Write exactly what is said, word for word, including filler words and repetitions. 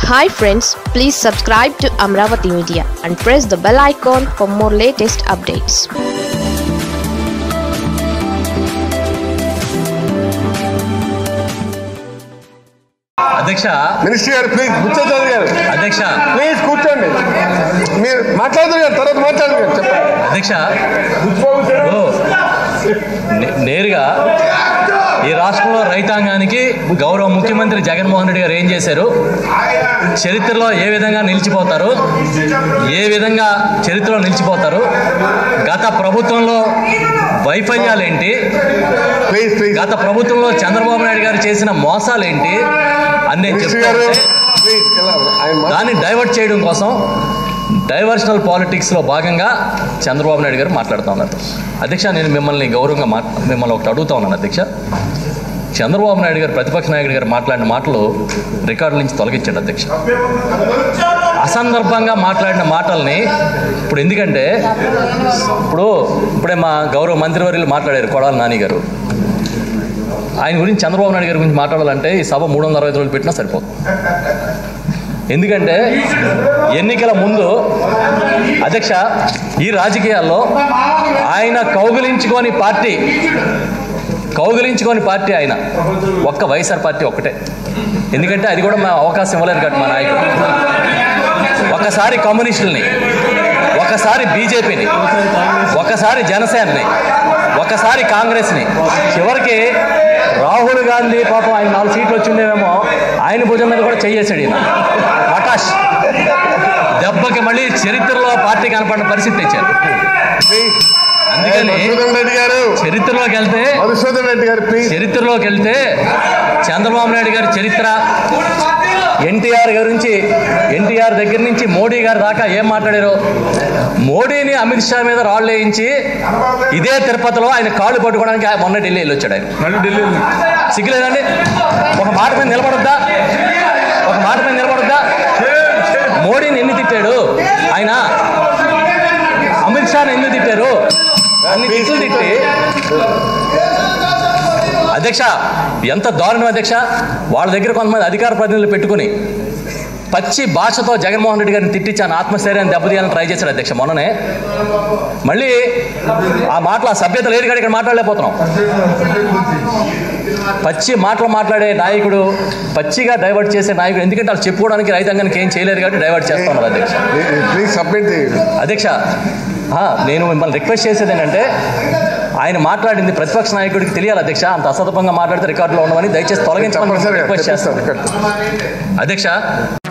Hi friends, please subscribe to Amravati Media and press the bell icon for more latest updates. అధ్యక్ష minister గారు please కూర్చోండి గారు అధ్యక్ష please కూర్చోండి మీరు మాట్లాడదు గారు తర్వాత మాట్లాడదు గారు చెప్పండి అధ్యక్ష నేరుగా ఈ రాష్ట్రంలో రైతాంగానికి గౌరవ ముఖ్యమంత్రి జగన్మోహన్ రెడ్డి గారు ఏం చేశారు, చరిత్రలో ఏ విధంగా నిలిచిపోతారు, ఏ విధంగా చరిత్రలో నిలిచిపోతారు, గత ప్రభుత్వంలో వైఫల్యాలేంటి, గత ప్రభుత్వంలో చంద్రబాబు నాయుడు గారు చేసిన మోసాలేంటి అన్నీ చెప్తారు. దాన్ని డైవర్ట్ చేయడం కోసం డైవర్షనల్ పాలిటిక్స్లో భాగంగా చంద్రబాబు నాయుడు గారు మాట్లాడుతూ ఉన్నారు. అధ్యక్ష, నేను మిమ్మల్ని గౌరవంగా మా మిమ్మల్ని ఒకటి అడుగుతా ఉన్నాను అధ్యక్ష. చంద్రబాబు నాయుడు గారు ప్రతిపక్ష నాయకుడి గారు మాట్లాడిన మాటలు రికార్డుల నుంచి తొలగించాడు అధ్యక్ష. అసందర్భంగా మాట్లాడిన మాటల్ని ఇప్పుడు ఎందుకంటే ఇప్పుడు ఇప్పుడే మా గౌరవ మంత్రివర్యులు మాట్లాడారు కొడాలి నాని గారు. ఆయన గురించి చంద్రబాబు నాయుడు గారి గురించి మాట్లాడాలంటే ఈ సభ మూడు వందల అరవై రోజులు పెట్టినా సరిపోతుంది. ఎందుకంటే ఎన్నికల ముందు అధ్యక్ష ఈ రాజకీయాల్లో ఆయన కౌగిలించుకొని పార్టీ కౌగిలించుకొని పార్టీ ఆయన ఒక్క వైఎస్ఆర్ పార్టీ ఒక్కటే. ఎందుకంటే అది కూడా మా అవకాశం ఇవ్వలేదు కాబట్టి మా నాయకుడు ఒకసారి కమ్యూనిస్టుల్ని, ఒకసారి బీజేపీని, ఒకసారి జనసేనని, ఒకసారి కాంగ్రెస్ని, చివరికి రాహుల్ గాంధీ పాపం ఆయన నాలుగు సీట్లు వచ్చిండేమో ఆయన భుజం మీద కూడా చెయ్యేసాడు ఈయన ప్రకాష్. దెబ్బకి మళ్ళీ చరిత్రలో పార్టీ కనపడిన పరిస్థితి తెచ్చారు. అందుకని చరిత్రలోకి వెళ్తే చరిత్రలోకి వెళ్తే చంద్రబాబు నాయుడు గారి చరిత్ర, ఎన్టీఆర్ గురించి ఎన్టీఆర్ దగ్గర నుంచి మోడీ గారి దాకా ఏం మాట్లాడారో, మోడీని అమిత్ షా మీద రాళ్ళు వేయించి ఇదే తిరుపతిలో ఆయన కాళ్ళు పట్టుకోవడానికి మొన్న ఢిల్లీ వెళ్ళి వచ్చాడు. ఆయన సిగ్గులేదండి? ఒక మాట మీద నిలబడొద్దా? ఒక మాట మీద నిలబడొద్దా? మోడీని ఎన్ని తిట్టాడు ఆయన, అమిత్ షాని ఎన్ని తిట్టారు, అన్ని తిట్లు తిట్టి అధ్యక్ష ఎంత దారుణం అధ్యక్ష. వాళ్ళ దగ్గర కొంతమంది అధికార ప్రతినిధులు పెట్టుకుని పచ్చి భాషతో జగన్మోహన్ రెడ్డి గారిని తిట్టించాను, ఆత్మస్థైర్యాన్ని దెబ్బతీయాలని ట్రై చేశాడు అధ్యక్ష మొన్ననే. మళ్ళీ ఆ మాటలు ఆ సభ్యత లేదు కానీ ఇక్కడ మాట్లాడలేకపోతున్నాం. పచ్చి మాటలు మాట్లాడే నాయకుడు, పచ్చిగా డైవర్ట్ చేసే నాయకుడు. ఎందుకంటే వాళ్ళు చెప్పుకోవడానికి రైతాంగానికి ఏం చేయలేదు కాబట్టి డైవర్ట్ చేస్తా ఉన్నారు అధ్యక్ష. అధ్యక్ష నేను మిమ్మల్ని రిక్వెస్ట్ చేసేది ఏంటంటే ఆయన మాట్లాడింది ప్రతిపక్ష నాయకుడికి తెలియాలి అధ్యక్ష. అంత అసదపంగా మాట్లాడితే రికార్డులో ఉండమని దయచేసి తొలగించమని రిక్వెస్ట్ చేస్తాను అధ్యక్ష.